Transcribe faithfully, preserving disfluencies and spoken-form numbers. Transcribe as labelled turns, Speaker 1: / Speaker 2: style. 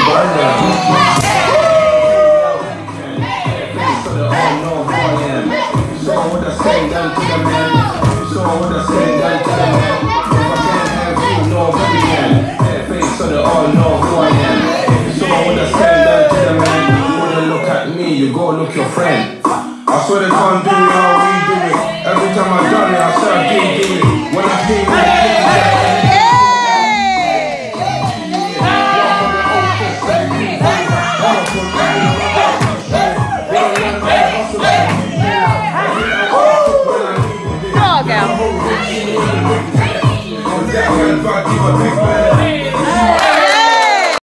Speaker 1: You go look your friend. I swear they can't do it how we do it. Every time I done it, I said I didn't do it. When I came back,
Speaker 2: Dog out.